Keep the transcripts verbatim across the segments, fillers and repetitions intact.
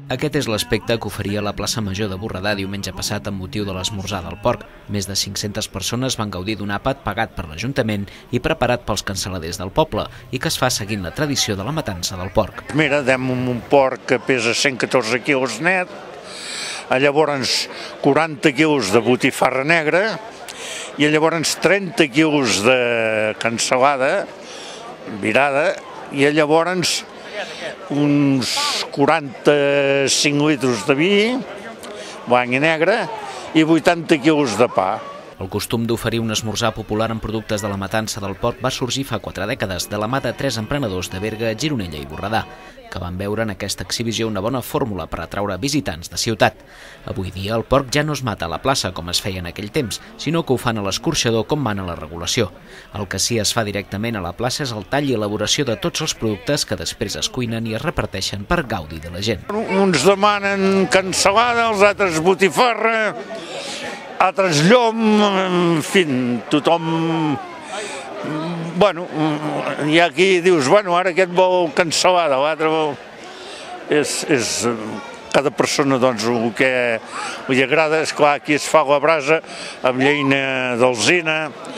Aquest és l'aspecte que oferia la plaça Major de Borredà diumenge passat amb motiu de l'esmorzar del porc. Més de cinc-centes persones van gaudir d'un àpat pagat per l'Ajuntament i preparat pels cansaladers del poble i que es fa seguint la tradició de la matança del porc. Mira, dem un porc que pesa cent catorze quilos net, llavors quaranta quilos de botifarra negra i llavors trenta quilos de cansalada virada i llavors uns quaranta-cinc litres de vi, blanc i negre, i vuitanta quilos de pa. El costum d'oferir un esmorzar popular amb productes de la matança del porc va sorgir fa quatre dècades de la mà de tres emprenedors de Berga, Gironella i Borredà, que van veure en aquesta exhibició una bona fórmula per atraure visitants de ciutat. Avui dia el porc ja no es mata a la plaça com es feia en aquell temps, sinó que ho fan a l'escorxador com mana la regulació. El que sí es fa directament a la plaça és el tall i elaboració de tots els productes que després es cuinen i es reparteixen per gaudi de la gent. Uns demanen cansalada, els altres botifarra, altres llom, en fi, tothom... Bueno, hi ha qui dius, bueno, ara aquest vol cansalada, l'altre vol... És, és... Cada persona, doncs, el que li agrada, és clar, aquí es fa la brasa amb llenya d'alzina,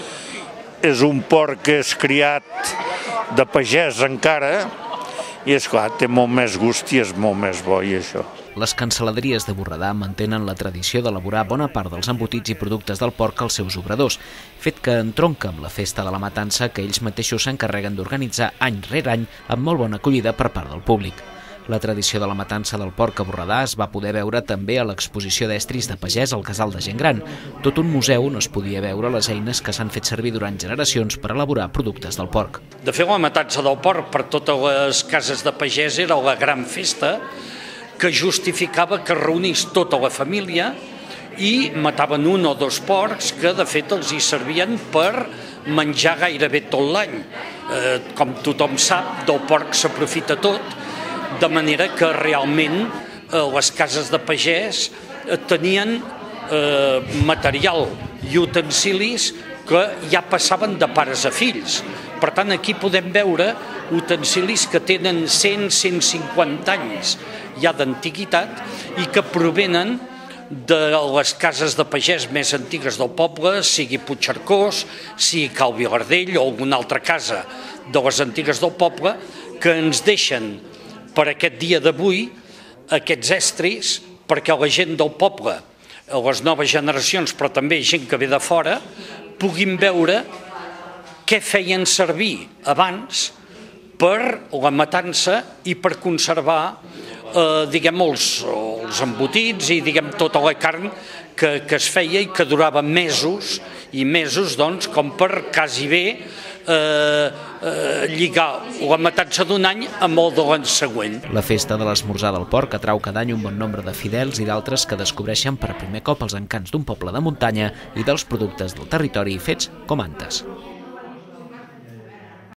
és un porc que és criat de pagès encara, i és clar, té molt més gust i és molt més bo, i això. Les cansaladeries de Borredà mantenen la tradició d'elaborar bona part dels embotits i productes del porc als seus obradors, fet que entronca amb la festa de la matança que ells mateixos s'encarreguen d'organitzar any rere any amb molt bona acollida per part del públic. La tradició de la matança del porc a Borredà es va poder veure també a l'exposició d'estris de pagès al Casal de Gent Gran, tot un museu on es podia veure les eines que s'han fet servir durant generacions per elaborar productes del porc. De fet, la matança del porc per totes les cases de pagès era la gran festa que justificava que reunís tota la família i mataven un o dos porcs que de fet els hi servien per menjar gairebé tot l'any. Eh, com tothom sap, del porc s'aprofita tot, de manera que realment eh, les cases de pagès eh, tenien eh, material i utensilis que ja passaven de pares a fills. Per tant, aquí podem veure utensilis que tenen cent a cent cinquanta anys ja d'antiguitat i que provenen de les cases de pagès més antigues del poble, sigui Puigcercós, sigui Cal Vilardell o alguna altra casa de les antigues del poble, que ens deixen per aquest dia d'avui aquests estris perquè la gent del poble, les noves generacions, però també gent que ve de fora, puguin veure què feien servir abans per la matança i per conservar eh, diguem, els, els embotits i diguem, tota la carn que, que es feia i que durava mesos i mesos, doncs, com per quasi bé eh, eh, lligar la matança d'un any amb el de l'any següent. La festa de l'esmorzar del porc atrau cada any un bon nombre de fidels i d'altres que descobreixen per primer cop els encants d'un poble de muntanya i dels productes del territori fets com antes.